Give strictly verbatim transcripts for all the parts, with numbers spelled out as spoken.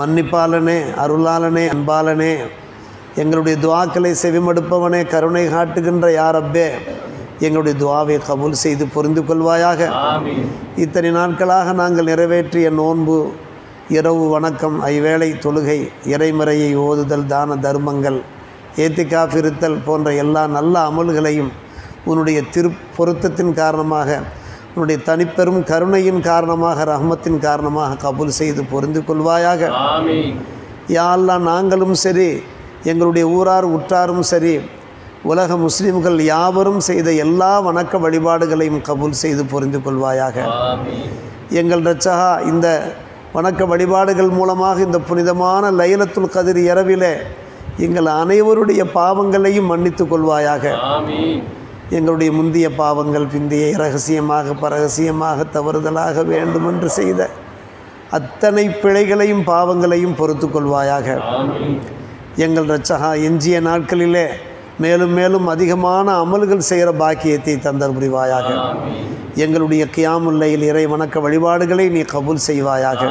மன்னிப்பாளனே, அருளாளனே, அன்பாளனே, எங்களுடைய துவாக்களை செவிமடுப்பவனே, கருணை காட்டுகின்ற யா ரப்பே, எங்களுடைய துவாவை கபூல் செய்து புரிந்து கொள்வாயாக. இத்தனை நாட்களாக நாங்கள் நிறைவேற்றிய நோன்பு, இரவு வணக்கம், ஐவேளை தொழுகை, இறைமறையை ஓதுதல், தான தர்மங்கள், ஏத்திகாஃப் இருத்தல் போன்ற எல்லா நல்ல அமல்களையும் உன்னுடைய திரு பொருத்தத்தின் காரணமாக, உன்னுடைய தனிப்பெரும் கருணையின் காரணமாக, ரஹ்மத்தின் காரணமாக கபூல் செய்து புரிந்து கொள்வாயாக. யா அல்லாஹ், நாங்களும் சரி, எங்களுடைய ஊரார் உற்றாரும் சரி, உலக முஸ்லிம்கள் யாவரும் செய்த எல்லா வணக்க வழிபாடுகளையும் கபூல் செய்து புரிந்து கொள்வாயாக. எங்கள் ரட்சகா, இந்த வணக்க வழிபாடுகள் மூலமாக இந்த புனிதமான லைலத்துல் கதிர் இரவிலே எங்கள் அனைவருடைய பாவங்களையும் மன்னித்து கொள்வாயாக. எங்களுடைய முந்திய பாவங்கள், பிந்தைய இரகசியமாக பரகசியமாக தவறுதலாக வேண்டுமென்று செய்த அத்தனை பிழைகளையும் பாவங்களையும் பொறுத்து கொள்வாயாக. எங்கள் ரட்சகா, எஞ்சிய நாட்களிலே மேலும் மேலும் அதிகமான அமல்கள் செய்கிற பாக்கியத்தை தந்தர் புரிவாயாக. எங்களுடைய கியாமுல் லைல் இறை வணக்க வழிபாடுகளை நீ கபூல் செய்வாயாக.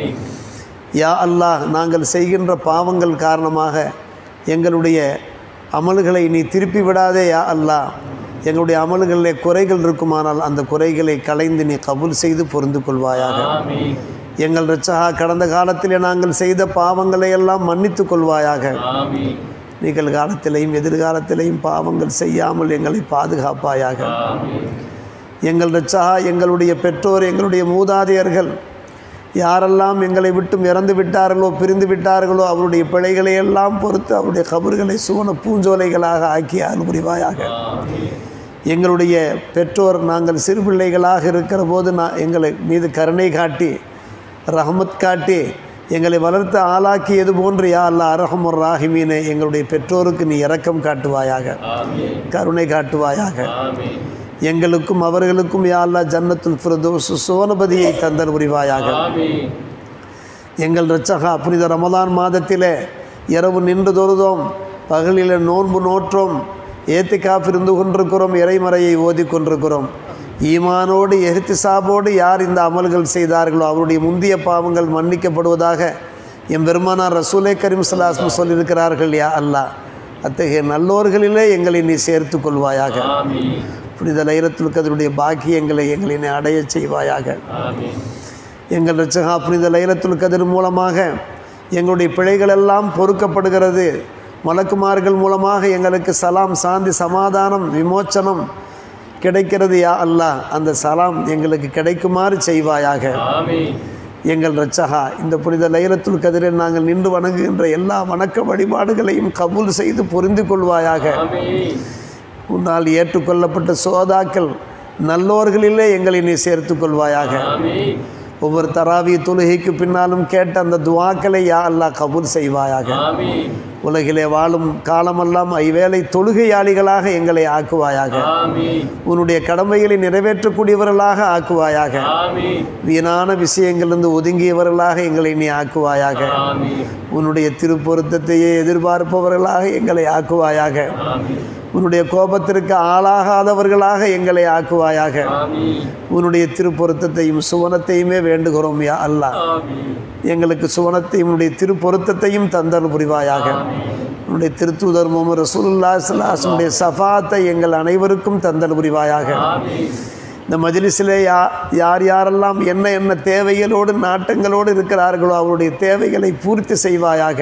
யா அல்லாஹ், நாங்கள் செய்கின்ற பாவங்கள் காரணமாக எங்களுடைய அமல்களை நீ திருப்பி விடாதே. யா அல்லாஹ், எங்களுடைய அமல்களிலே குறைகள் இருக்குமானால் அந்த குறைகளை களைந்து நீ கபூல் செய்து பொருந்து கொள்வாயாக. எங்கள் ரட்சகா, கடந்த காலத்திலே நாங்கள் செய்த பாவங்களை எல்லாம் மன்னித்து கொள்வாயாக. நிகழ்காலத்திலையும் எதிர்காலத்திலையும் பாவங்கள் செய்யாமல் எங்களை பாதுகாப்பாயாக. எங்கள் ரட்சகா, எங்களுடைய பெற்றோர், எங்களுடைய மூதாதையர்கள் யாரெல்லாம் எங்களை விட்டும் இறந்து விட்டார்களோ, பிரிந்து விட்டார்களோ, அவருடைய பிழைகளை எல்லாம் பொறுத்து அவருடைய கபர்களை சுவன பூஞ்சோலைகளாக ஆக்கி அருள் புரிவாயாக. எங்களுடைய பெற்றோர் நாங்கள் சிறு பிள்ளைகளாக இருக்கிற போது நான் எங்களை மீது கருணை காட்டி ரஹமத் காட்டி எங்களை வளர்த்து ஆளாக்கியது போன்று யா அல்லாஹ் அரஹமுர் ராஹிமீனே, எங்களுடைய பெற்றோருக்கு நீ இரக்கம் காட்டுவாயாக, கருணை காட்டுவாயாக. எங்களுக்கும் அவர்களுக்கும் யா அல்லாஹ் ஜன்னத்துல் ஃபிர்தௌஸ் சுவனபதியை தந்தல் புரிவாயாக. எங்கள் ரட்சகா, புனித ரமலான் மாதத்திலே இரவு நின்று தொழுதோம், பகலில் நோன்பு நோற்றோம், ஏத்திகாஃப் இருந்து கொண்டிருக்கிறோம், இறைமறையை ஓதி கொண்டிருக்கிறோம். ஈமானோடு எஹ்திசாபோடு யார் இந்த அமல்கள் செய்தார்களோ அவருடைய முந்திய பாவங்கள் மன்னிக்கப்படுவதாக என் பெருமானார் ரசூலே கரீம் ஸல்லல்லாஹு அலைஹி வஸல்லம் சொல்லியிருக்கிறார்கள். யா அல்லாஹ், அத்தகைய நல்லோர்களிலே எங்களை நீ சேர்த்து கொள்வாயாக. புனித லைலத்துல் கத்ருடைய பாக்கியங்களை எங்களை நீ அடைய செய்வாயாக. எங்கள் ரட்சகா, புனித லைலத்துல் கத்ர் மூலமாக எங்களுடைய பிழைகளெல்லாம் பொறுக்கப்படுகிறது. மலக்குமார்கள் மூலமாக எங்களுக்கு சலாம், சாந்தி, சமாதானம், விமோச்சனம் கிடைக்கிறது. யா அல்லாஹ், அந்த சலாம் எங்களுக்கு கிடைக்குமாறு செய்வாயாக. எங்கள் ரட்சகா, இந்த புனித லைலத்துல் கதிரில் நாங்கள் நின்று வணங்குகின்ற எல்லா வணக்க வழிபாடுகளையும் கபூல் செய்து புரிந்து கொள்வாயாக. உன்னால் ஏற்றுக்கொள்ளப்பட்ட சோதாக்கள் நல்லோர்களிலே எங்களை நீ சேர்த்து கொள்வாயாக. ஒவ்வொரு தராவி தொழுகைக்கு பின்னாலும் கேட்ட அந்த துவாக்களை யா அல்லாஹ் கபூல் செய்வாயாக. உலகிலே வாழும் காலமெல்லாம் ஐவேளை தொழுகையாளிகளாக எங்களை ஆக்குவாயாக. உன்னுடைய கடமைகளை நிறைவேற்றக்கூடியவர்களாக ஆக்குவாயாக. வீணான விஷயங்களிலிருந்து ஒதுங்கியவர்களாக எங்களை நீ ஆக்குவாயாக. உன்னுடைய திருப்பொருத்தத்தையே எதிர்பார்ப்பவர்களாக எங்களை ஆக்குவாயாக. உன்னுடைய கோபத்திற்கு ஆளாகாதவர்களாக எங்களை ஆக்குவாயாக. உன்னுடைய திருப்பொருத்தத்தையும் சுவனத்தையுமே வேண்டுகிறோம் யா அல்லாஹ். எங்களுக்கு சுவனத்தையும் உன்னுடைய திருப்பொருத்தத்தையும் தந்தல் புரிவாயாக. உன்னுடைய திருத்தூதர் முஹம்மது ரசூலுல்லாஹி ஸல்லல்லாஹு அலைஹி வஸல்லம் ஷஃபாஅத்தை எங்கள் அனைவருக்கும் தந்தல் புரிவாயாக. இந்த மஜ்லிஸிலே யா யார் யாரெல்லாம் என்ன என்ன தேவைகளோடு நாட்டங்களோடு இருக்கிறார்களோ அவருடைய தேவைகளை பூர்த்தி செய்வாயாக.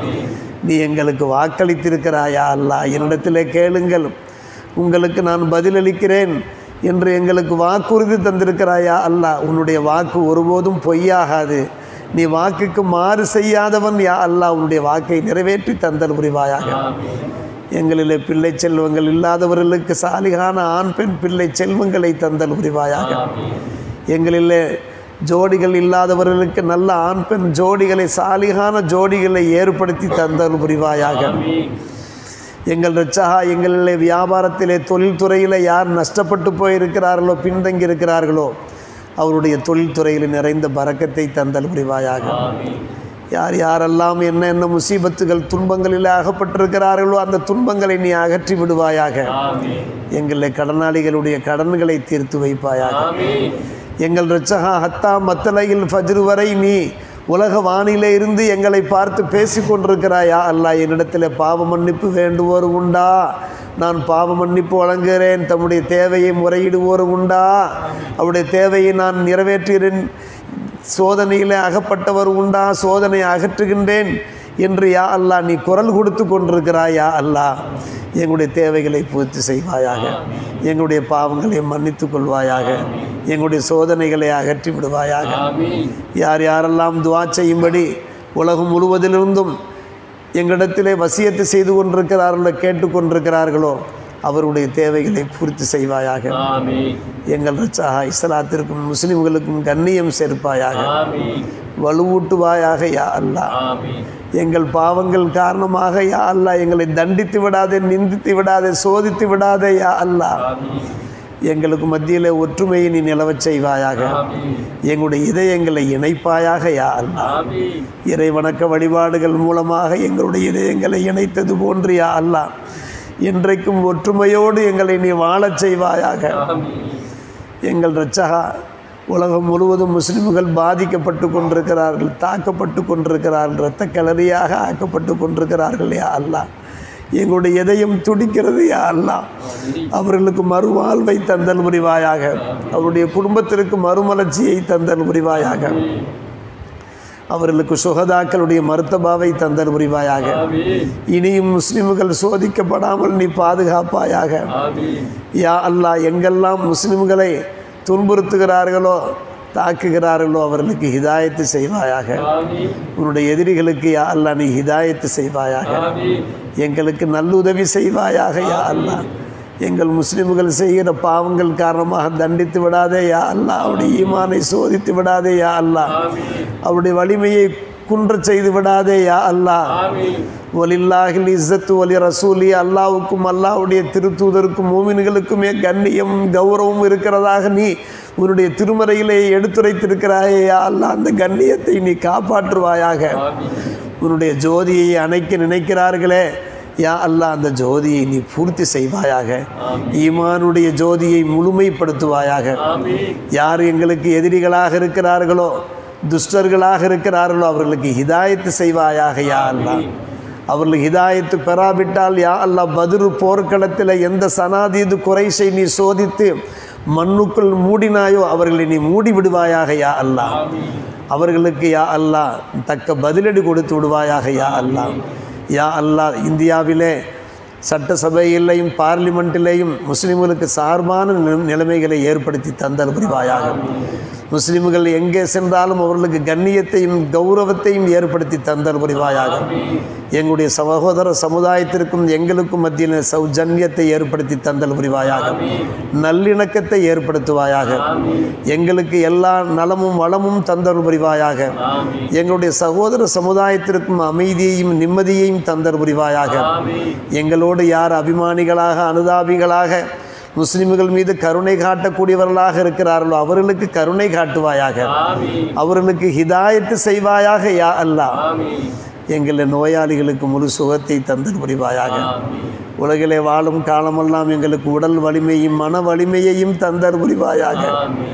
நீ எங்களுக்கு வாக்களித்திருக்கிறாயா அல்லாஹ், என்னிடத்திலே கேளுங்கள் உங்களுக்கு நான் பதிலளிக்கிறேன் என்று எங்களுக்கு வாக்குறுதி தந்திருக்கிறாயா அல்லாஹ். உன்னுடைய வாக்கு ஒருபோதும் பொய்யாகாது. நீ வாக்குக்கு மாறு செய்யாதவன் யா அல்லாஹ். உன்னுடைய வாக்கை நிறைவேற்றி தந்தல் புரிவாயாக. எங்களிலே பிள்ளை செல்வங்கள் இல்லாதவர்களுக்கு சாலிகான ஆண் பெண் பிள்ளை செல்வங்களை தந்தல் புரிவாயாக. எங்களிலே ஜோடிகள் இல்லாதவர்களுக்கு நல்ல ஆண் பெண் ஜோடிகளை, சாலிகான ஜோடிகளை ஏற்படுத்தி தந்தல் புரிவாயாக. எங்கள் ரட்சகா, எங்களிலே வியாபாரத்திலே தொழில்துறையில் யார் நஷ்டப்பட்டு போயிருக்கிறார்களோ, பின்தங்கி இருக்கிறார்களோ அவருடைய தொழில்துறையில் நிறைந்த பரக்கத்தை தந்தல் புரிவாயாக. யார் யாரெல்லாம் என்ன என்ன முசீபத்துகள் துன்பங்களில் அகப்பட்டிருக்கிறார்களோ அந்த துன்பங்களை நீ அகற்றி விடுவாயாக. எங்களை கடனாளிகளுடைய கடன்களை தீர்த்து வைப்பாயாக. எங்கள் ரட்சகா, ஹத்தா மத்தலையில் ஃபஜ்ர் வரை நீ உலக வானிலே இருந்து எங்களை பார்த்து பேசி கொண்டிருக்கிறாயா அல்லாஹ், என்னிடத்தில் பாவ மன்னிப்பு வேண்டுவோர் உண்டா? நான் பாவ மன்னிப்பு வழங்குகிறேன். தம்முடைய தேவையை முறையிடுவோர் உண்டா? அவருடைய தேவையை நான் நிறைவேற்றுகிறேன். சோதனையில் அகப்பட்டவர் உண்டா? சோதனை அகற்றுகின்றேன் என்று யா அல்லாஹ் நீ குரல் கொடுத்து கொண்டிருக்கிறாயா அல்லாஹ், எங்களுடைய தேவைகளை பூர்த்தி செய்வாயாக, எங்களுடைய பாவங்களை மன்னித்து கொள்வாயாக, எங்களுடைய சோதனைகளை அகற்றி விடுவாயாக. யார் யாரெல்லாம் துஆ செய்யும்படி உலகம் முழுவதிலிருந்தும் எங்களிடத்திலே வசியத்து செய்து கொண்டிருக்கிறார்களோ, கேட்டுக்கொண்டிருக்கிறார்களோ, அவருடைய தேவைகளை பூர்த்தி செய்வாயாக. எங்கள் ரட்சகா இஸ்லாத்திற்கும் முஸ்லிம்களுக்கும் கண்ணியம் சேர்ப்பாயாக, வலுவூட்டுவாயாக யா அல்லாஹ். எங்கள் பாவங்கள் காரணமாக யா அல்லாஹ் எங்களை தண்டித்து விடாதே, நிந்தித்து விடாதே, சோதித்து விடாதே யா அல்லாஹ். எங்களுக்கு மத்தியில் ஒற்றுமையை நீ நிலவச் செய்வாயாக, எங்களுடைய இதயங்களை இணைப்பாயாக யா அல்லாஹ். இறை வணக்க வழிபாடுகள் மூலமாக எங்களுடைய இதயங்களை இணைத்தது போன்று யா அல்லாஹ் என்றைக்கும் ஒற்றுமையோடு எங்களை நீ வாழச் செய்வாயாக. எங்கள் இரட்சகா, உலகம் முழுவதும் முஸ்லிம்கள் பாதிக்கப்பட்டு கொண்டிருக்கிறார்கள், தாக்கப்பட்டு கொண்டிருக்கிறார்கள், இரத்த களரியாக ஆக்கப்பட்டு கொண்டிருக்கிறார்கள் யா அல்லாஹ். எங்களுடைய இதயம் துடிக்கிறது யா அல்லாஹ். அவர்களுக்கு மறுவாழ்வை தந்தல் புரிவாயாக, அவருடைய குடும்பத்திற்கு மறுமலர்ச்சியை தந்தல் புரிவாயாக, அவர்களுக்கு சுகதாக்களுடைய மருத்தபாவை தந்தல் புரிவாயாக. இனியும் முஸ்லிம்கள் சோதிக்கப்படாமல் நீ பாதுகாப்பாயாக யா அல்லாஹ். எங்கெல்லாம் முஸ்லிம்களை துன்புறுத்துகிறார்களோ, தாக்குகிறார்களோ, அவர்களுக்கு ஹிதாயத்து செய்வாயாக. உன்னுடைய எதிரிகளுக்கு யா அல்லாஹ் நீ ஹிதாயத்து செய்வாயாக. எங்களுக்கு நல்லுதவி செய்வாயாக யா அல்லாஹ். எங்கள் முஸ்லிம்கள் செய்கிற பாவங்கள் காரணமாக தண்டித்து விடாதே யா அல்லாஹ். அவருடைய ஈமானை சோதித்து விடாதே யா அல்லாஹ். அவருடைய வலிமையை குன்ற செய்து விடாதே யா அல்லாஹ். வலில்லாஹில் இஸ்ஸத்து வலி ரசூலி, அல்லாஹ்வுக்கும் அல்லாஹ்வுடைய திருத்தூதருக்கும் மூமின்களுக்குமே கண்ணியம் கௌரவம் இருக்கிறதாக நீ உன்னுடைய திருமறையிலே எடுத்துரைத்திருக்கிறாயே யா அல்லாஹ். அந்த கண்ணியத்தை நீ காப்பாற்றுவாயாக. உன்னுடைய ஜோதியை அணைக்க நினைக்கிறார்களே யா அல்லாஹ், அந்த ஜோதியை நீ பூர்த்தி செய்வாயாக. ஈமானுடைய ஜோதியை முழுமைப்படுத்துவாயாக. யார் எங்களுக்கு எதிரிகளாக இருக்கிறார்களோ, துஷ்டர்களாக இருக்கிறார்களோ, அவர்களுக்கு ஹிதாயத்து செய்வாயாக யா அல்லாஹ். அவர்கள் ஹிதாயத்து பெறாவிட்டால் யா அல்லாஹ், பத்ரு போர்க்களத்தில் எந்த சனாதீது குறைஷை நீ சோதித்து மண்ணுக்குள் மூடினாயோ அவர்களை நீ மூடி விடுவாயாக யா அல்லாஹ். அவர்களுக்கு யா அல்லாஹ் தக்க பதிலடி கொடுத்து விடுவாயாக யா அல்லாஹ். யா அல்லாஹ், இந்தியாவிலே சட்டசபையிலேயும் பார்லிமெண்ட்டிலேயும் முஸ்லிம்களுக்கு சார்பான நிலைமைகளை ஏற்படுத்தி தந்தல் புரிவாயாக. முஸ்லிம்கள் எங்கே சென்றாலும் அவர்களுக்கு கண்ணியத்தையும் கௌரவத்தையும் ஏற்படுத்தி தந்தல் புரிவாயாக. எங்களுடைய சகோதர சமுதாயத்திற்கும் எங்களுக்கும் மத்தியில் சௌஜன்யத்தை ஏற்படுத்தி தந்தல் புரிவாயாக. நல்லிணக்கத்தை ஏற்படுத்துவாயாக. எங்களுக்கு எல்லா நலமும் வளமும் தந்தல் புரிவாயாக. எங்களுடைய சகோதர சமுதாயத்திற்கும் அமைதியையும் நிம்மதியையும் தந்தல் புரிவாயாக. எங்களோடு யார் அபிமானிகளாக அனுதாபிகளாக முஸ்லிம்கள் மீது கருணை காட்டக்கூடியவர்களாக இருக்கிறார்களோ அவர்களுக்கு கருணை காட்டுவாயாக. அவர்களுக்கு ஹிதாயத்து செய்வாயாக யா அல்லாஹ். எங்களை நோயாளிகளுக்கு முழு சுகத்தை தந்தல் புரிவாயாக. உலகிலே வாழும் காலமெல்லாம் எங்களுக்கு உடல் வலிமையும் மன வலிமையையும் தந்தல் புரிவாயாக.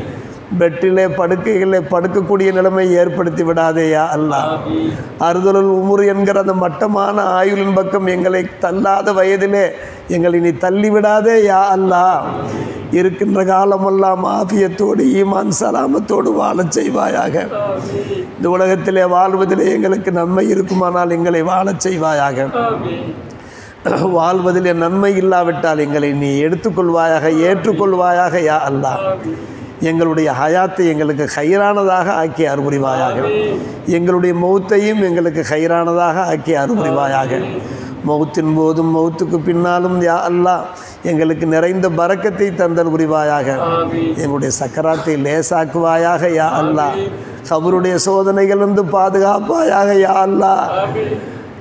பெட்டிலே படுக்கைகளே படுக்கக்கூடிய நிலைமை ஏற்படுத்தி விடாதே யா அல்லாஹ். அறுதலுல் உமுர் என்கிற அந்த மட்டமான ஆயுளின் பக்கம் எங்களை தள்ளாத வயதிலே எங்களை நீ தள்ளிவிடாதே யா அல்லாஹ். இருக்கின்ற காலமெல்லாம் ஆபியத்தோடு ஈமான் சலாமத்தோடு வாழச் செய்வாயாக. இந்த உலகத்திலே வாழ்வதிலே எங்களுக்கு நன்மை இருக்குமானால் எங்களை வாழச் செய்வாயாக. வாழ்வதிலே நன்மை இல்லாவிட்டால் எங்களை நீ எடுத்துக்கொள்வாயாக, ஏற்றுக்கொள்வாயாக யா அல்லாஹ். எங்களுடைய ஹயாத்தை எங்களுக்கு ஹைரானதாக ஆக்கி அருள்புரிவாயாக. எங்களுடைய மௌத்தையும் எங்களுக்கு ஹைரானதாக ஆக்கி அருள்புரிவாயாக. மௌத்தின் போதும் மௌத்துக்கு பின்னாலும் யா அல்லாஹ் எங்களுக்கு நிறைந்த பரக்கத்தை தந்தல் புரிவாயாக. எங்களுடைய சக்கராத்தை லேசாக்குவாயாக யா அல்லாஹ். கபருடைய சோதனைகள் வந்து பாதுகாப்பாயாக யா அல்லாஹ்.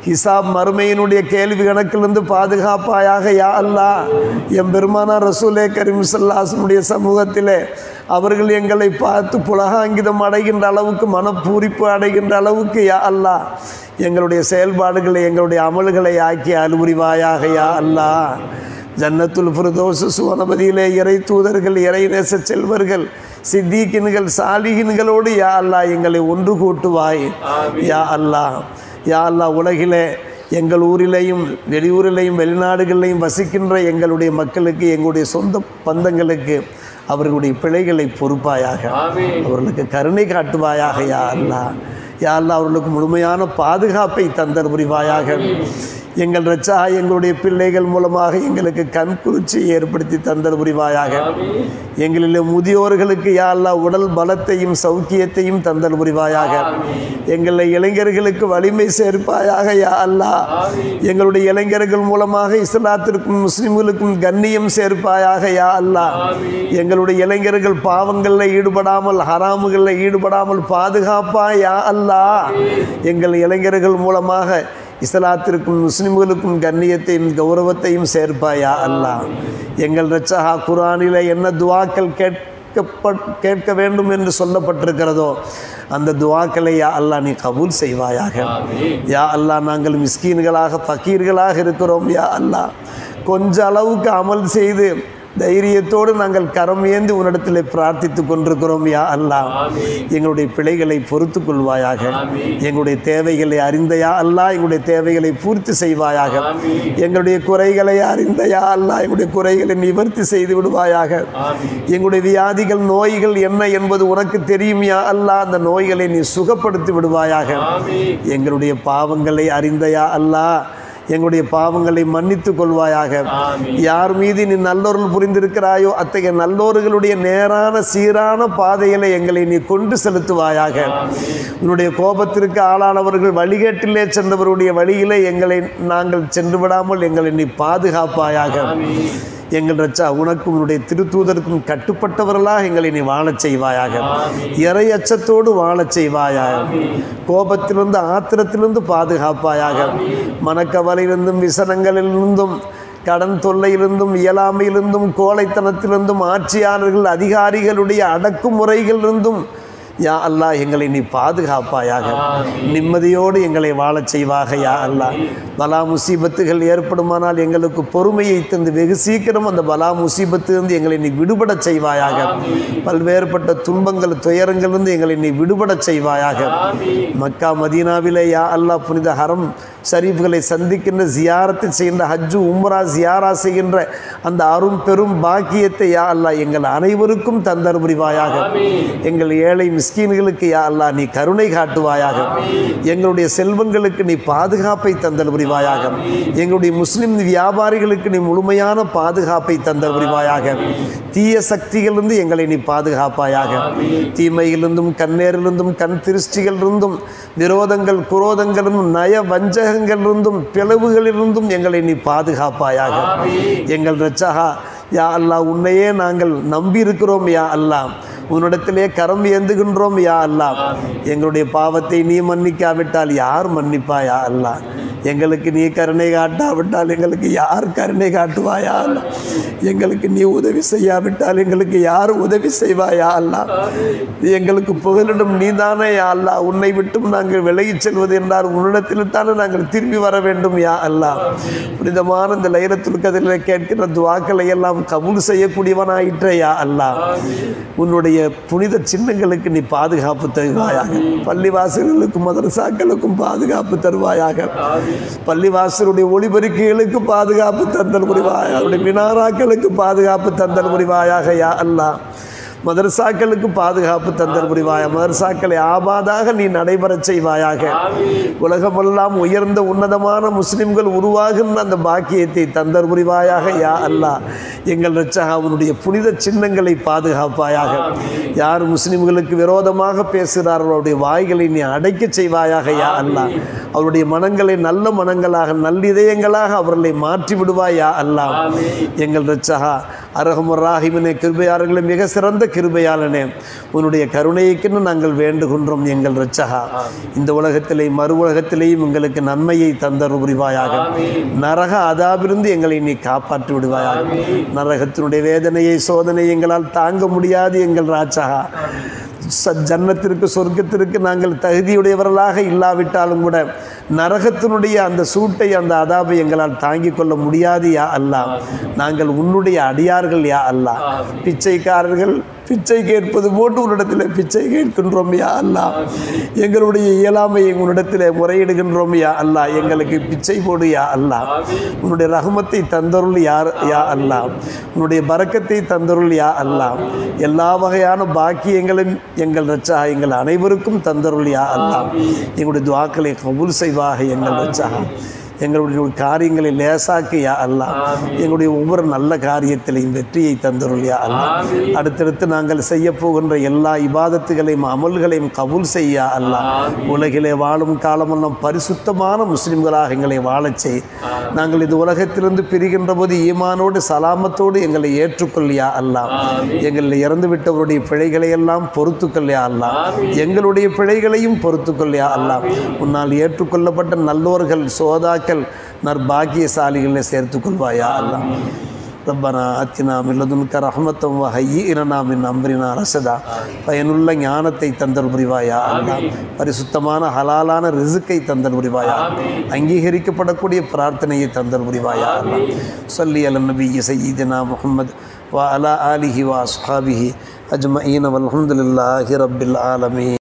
ஹிசாப் மறுமையினுடைய கேள்வி கணக்கிலிருந்து பாதுகாப்பாயாக யா அல்லாஹ். எம் பெருமானார் ரசூலே கரீம் ஸல்லல்லாஹு அலைஹி வஸல்லம் சமூகத்திலே அவர்கள் எங்களை பார்த்து புலகாங்கிதம் அடைகின்ற அளவுக்கு மனப்பூரிப்பு அடைகின்ற அளவுக்கு யா அல்லாஹ் எங்களுடைய செயல்பாடுகளை எங்களுடைய அமல்களை ஆக்கி அலுவரிவாயாக யா அல்லாஹ். ஜன்னத்துல் ஃபிர்தௌஸ் சுவனபதியிலே இறை தூதர்கள், இறை நேச செல்வர்கள், சித்தீக்கின்கள், சாலிகின்களோடு யா அல்லாஹ் எங்களை ஒன்று கூட்டுவாய் யா அல்லாஹ். யா அல்லாஹ் உலகிலே எங்கள் ஊரிலேயும் வெளியூரிலேயும் வெளிநாடுகளிலையும் வசிக்கின்ற எங்களுடைய மக்களுக்கு, எங்களுடைய சொந்த பந்தங்களுக்கு அவர்களுடைய பிழைகளை பொறுப்பாயாக, அவர்களுக்கு கருணை காட்டுவாயாக யா அல்லாஹ். யா அல்லாஹ் அவர்களுக்கு முழுமையான பாதுகாப்பை தந்தர் புரிவாயாக. எங்கள் ரச்சா எங்களுடைய பிள்ளைகள் மூலமாக எங்களுக்கு கண் குளிர்ச்சியை ஏற்படுத்தி தந்தர் புரிவாயாக. எங்களில் முதியோர்களுக்கு யா அல்லாஹ் உடல் பலத்தையும் சௌக்கியத்தையும் தந்தல் புரிவாயாக. எங்களை இளைஞர்களுக்கு வலிமை சேர்ப்பாயாக யா அல்லாஹ். எங்களுடைய இளைஞர்கள் மூலமாக இஸ்லாத்திற்கும் முஸ்லிம்களுக்கும் கண்ணியம் சேர்ப்பாயாக யா அல்லாஹ். எங்களுடைய இளைஞர்கள் பாவங்களில் ஈடுபடாமல், ஹராமுகளில் ஈடுபடாமல் பாதுகாப்பா யா அல்லாஹ். எங்கள் இளைஞர்கள் மூலமாக இஸ்லாத்திற்கும் முஸ்லிம்களுக்கும் கண்ணியத்தையும் கௌரவத்தையும் சேர்ப்பாயா அல்லாஹ். எங்கள் ரச்சஹா குர்ஆனிலே என்ன துவாக்கள் கேட்கப்ப கேட்க வேண்டும் என்று சொல்லப்பட்டிருக்கிறதோ அந்த துவாக்களை யா அல்லாஹ் நீ கபூல் செய்வாயாக. யா அல்லாஹ் நாங்கள் மிஸ்கீன்களாக ஃபக்கீர்களாக இருக்கிறோம் யா அல்லாஹ். கொஞ்ச அளவுக்கு அமல் செய்து தைரியத்தோடு நாங்கள் கரம் ஏந்தி உன்னிடத்தில் பிரார்த்தித்து கொண்டிருக்கிறோம் யா அல்லாஹ். எங்களுடைய பிழைகளை பொறுத்து கொள்வாயாக. எங்களுடைய தேவைகளை அறிந்த யா அல்லாஹ் எங்களுடைய தேவைகளை பூர்த்தி செய்வாயாக. எங்களுடைய குறைகளை அறிந்த யா அல்லாஹ் எங்களுடைய குறைகளை நிவர்த்தி செய்து விடுவாயாக. எங்களுடைய வியாதிகள், நோய்கள் என்ன என்பது உனக்கு தெரியும் யா அல்லாஹ். அந்த நோய்களை நீ சுகப்படுத்தி விடுவாயாக. எங்களுடைய பாவங்களை அறிந்த யா அல்லாஹ் எங்களுடைய பாவங்களை மன்னித்து கொள்வாயாக. யார் மீது நீ நல்லோர்கள் புரிந்திருக்கிறாயோ அத்தகைய நல்லோர்களுடைய நேரான சீரான பாதைகளை எங்களை நீ கொண்டு செலுத்துவாயாக. உன்னுடைய கோபத்திற்கு ஆளானவர்கள் வழிகேட்டிலே சென்றவருடைய வழியிலே எங்களை நாங்கள் சென்று விடாமல் எங்களை நீ பாதுகாப்பாயாக. எங்கள் ரச்சா உனக்கும் உன்னுடைய திருத்தூதருக்கும் கட்டுப்பட்டவர்களாக எங்களை நீ வாழச் செய்வாயாக. இறை அச்சத்தோடு வாழச் செய்வாயாக. கோபத்திலிருந்து, ஆத்திரத்திலிருந்து பாதுகாப்பாயாக. மனக்கவலையிலிருந்தும், விசனங்களிலிருந்தும், கடன் தொல்லையிலிருந்தும், இயலாமையிலிருந்தும், கோழைத்தனத்திலிருந்தும், ஆட்சியாளர்கள் அதிகாரிகளுடைய அடக்குமுறைகளிலிருந்தும் யா அல்லாஹ் எங்களை நீ பாதுகாப்பாயாக. நிம்மதியோடு எங்களை வாழச் செய்வாக யா அல்லாஹ். பலா முசீபத்துகள் ஏற்படுமானால் எங்களுக்கு பொறுமையை தந்து வெகு சீக்கிரம் அந்த பலா முசீபத்திலிருந்து எங்களை நீ விடுபட செய்வாயாக. பல்வேறுபட்ட துன்பங்கள், துயரங்களிலிருந்து எங்களை நீ விடுபட செய்வாயாக. மக்கா மதீனாவிலே யா அல்லாஹ் புனித ஹரம் ஷரீஃப்களை சந்திக்கின்ற, ஜியாரத்தை செய்கின்ற, ஹஜ்ஜு உம்ரா ஜியாரா செய்கின்ற அந்த அரும் பெரும் பாக்கியத்தை யா அல்லாஹ் எங்கள் அனைவருக்கும் தந்தர் புரிவாயாக. எங்கள் ஏழை மிஸ்கீன்களுக்கு யா அல்லாஹ் நீ கருணை காட்டுவாயாக. எங்களுடைய செல்வங்களுக்கு நீ பாதுகாப்பை தந்தல் புரிவாயாக. எங்களுடைய முஸ்லிம் வியாபாரிகளுக்கு நீ முழுமையான பாதுகாப்பை தந்தல் புரிவாயாக. தீய சக்திகளிலிருந்து எங்களை நீ பாதுகாப்பாயாக. தீமையிலிருந்தும், கண்ணேரிலிருந்தும், கண் திருஷ்டிகளிலிருந்தும், விரோதங்கள், குரோதங்களிலும், நய வஞ்சகங்களிலிருந்தும், பிளவுகளிலிருந்தும் எங்களை நீ பாதுகாப்பாயாக. எங்கள் ரச்சகா யா அல்லாஹ் உன்னையே நாங்கள் நம்பி இருக்கிறோம் யா அல்லாஹ். உன்னிடத்திலே கரம் ஏந்துகின்றோம் யா அல்லாஹ். எங்களுடைய பாவத்தை நீ மன்னிக்காவிட்டால் யார் மன்னிப்பா யா அல்லாஹ். எங்களுக்கு நீ கருணை காட்டாவிட்டால் எங்களுக்கு யார் கருணை காட்டுவாயா அல்லாஹ். எங்களுக்கு நீ உதவி செய்யாவிட்டால் எங்களுக்கு யார் உதவி செய்வாயா அல்லாஹ். எங்களுக்கு புகலிடம் நீதானே யா அல்லாஹ். உன்னை விட்டும் நாங்கள் விலகிச் செல்வது என்றால் உன்னிடத்தில் தானே நாங்கள் திரும்பி வர வேண்டும் யா அல்லாஹ். புனிதமான இந்த லைலத்துல் கத்ரில் கேட்கிற துஆக்களை எல்லாம் கபூல் செய்யக்கூடியவனாயிற்ற யா அல்லாஹ். உன்னுடைய புனித சின்னங்களுக்கு நீ பாதுகாப்பு தருவாயாக. பள்ளிவாசல்களுக்கும் மதரசாக்களுக்கும் பாதுகாப்பு தருவாயாக. பள்ளிவாசலுடைய ஒளிபெருக்கிகளுக்கு பாதுகாப்பு தந்தல் புரிவாயாக. அவருடைய மினாராக்களுக்கு பாதுகாப்பு தந்தல் புரிவாயாக யா அல்லாஹ். மதரசாக்களுக்கு பாதுகாப்பு தந்தல் புரிவாயாக. மதரசாக்களை ஆபாதாக நீ நடைபெறச் செய்வாயாக. உலகமெல்லாம் உயர்ந்த உன்னதமான முஸ்லிம்கள் உருவாகின்ற அந்த பாக்கியத்தை தந்தல் புரிவாயாக யா அல்லாஹ். எங்கள் ரட்சகா அவனுடைய புனித சின்னங்களை பாதுகாப்பாயாக. யார் முஸ்லிம்களுக்கு விரோதமாக பேசுகிறார்கள் அவருடைய வாய்களை நீ அடைக்க செய்வாயாக யா அல்லாஹ். அவருடைய மனங்களை நல்ல மனங்களாக, நல்லிதயங்களாக அவர்களை மாற்றி விடுவாய் யா அல்லாஹ். எங்கள் ரட்சகா அரஹமர் ராஹிமினே, கிருபையாளர்களே மிக சிறந்த கிருபையாளனே, உன்னுடைய கருணைக்குன்னு நாங்கள் வேண்டுகின்றோம் எங்கள் இரட்சகா. இந்த உலகத்திலே மறு உலகத்திலேயும் எங்களுக்கு நன்மையை தந்தருள் புரிவாயாக. நரக அதாபிலிருந்து எங்களை நீ காப்பாற்றி விடுவாயாக. நரகத்தினுடைய வேதனையை சோதனை எங்களால் தாங்க முடியாது எங்கள் ராஜகா. ஜன்னத்திற்கு சொர்க்கத்திற்கு நாங்கள் தகுதியுடையவர்களாக இல்லாவிட்டாலும் கூட நரகத்தினுடைய அந்த சூட்டை அந்த அதாபை எங்களால் தாங்கிக் கொள்ள முடியாது யா அல்லாஹ். நாங்கள் உன்னுடைய அடியார்கள் யா அல்லாஹ். பிச்சைக்காரர்கள் பிச்சை கேட்பது போட்டு உன்னிடத்தில் பிச்சை கேட்கின்றோம் யா அல்லாஹ். எங்களுடைய இயலாமையை உன்னிடத்தில் முறையிடுகின்றோம் யா அல்லாஹ். எங்களுக்கு பிச்சை போடு யா அல்லாஹ். உன்னுடைய ரஹமத்தை தந்தருள் யார் யா அல்லாஹ். உன்னுடைய பரக்கத்தை தந்தருள் யா அல்லாஹ். எல்லா வகையான பாக்கியங்களும் எங்கள் ரச்சா எங்கள் அனைவருக்கும் தந்தருள் யா அல்லாஹ். எங்களுடைய துஆக்களை கபூல் செய்வாக எங்கள் ரச்சா. எங்களுடைய காரியங்களை லேசாக்கு யா அல்லாஹ். எங்களுடைய ஒவ்வொரு நல்ல காரியத்திலையும் வெற்றியை தந்தருள் யா அல்லாஹ். அடுத்தடுத்து நாங்கள் செய்ய போகின்ற எல்லா இபாதத்துகளையும் அமல்களையும் கபூல் செய்ய அல்லாஹ். உலகிலே வாழும் காலமெல்லாம் பரிசுத்தமான முஸ்லிம்களாக எங்களை வாழச் செய். நாங்கள் இந்த உலகத்திலிருந்து பிரிகின்ற போது ஈமானோடு சலாமத்தோடு எங்களை ஏற்றுக்கொள்ளியா அல்லாஹ். எங்களில் இறந்து விட்டவருடைய பிழைகளை எல்லாம் பொறுத்துக்கொள்ளியா அல்லாஹ். எங்களுடைய பிழைகளையும் பொறுத்துக்கொள்ளியா அல்லாஹ். உன்னால் ஏற்றுக்கொள்ளப்பட்ட நல்லோர்கள் சோதா நற்பாகியசாலிகளை சேர்த்துக் கொள்வாயா அல்லாஹ். ரப்பனா ஆத்தினா மின் லதுன்க ரஹ்மத்தம் வ ஹய்யிஇ லனா மின் அம்ரினா ரஷதா. பயனுள்ள ஞானத்தை தந்தல் புரிவாயா அல்லாஹ். பரிசுத்தமான ஹலாலான ரிஸ்கை தந்தல் புரிவாயா. அங்கீகரிக்கப்படக்கூடிய பிரார்த்தனையை தந்தல் புரிவாயா அல்லாஹ். ஸல்லி அலன் நபி சய்யிதினா முஹம்மத் வ அலா ஆலிஹி வ அஸ்ஹாபிஹி அஜ்மஈன் வல்ஹம்துலில்லாஹி ரப்பில் ஆலமீன்.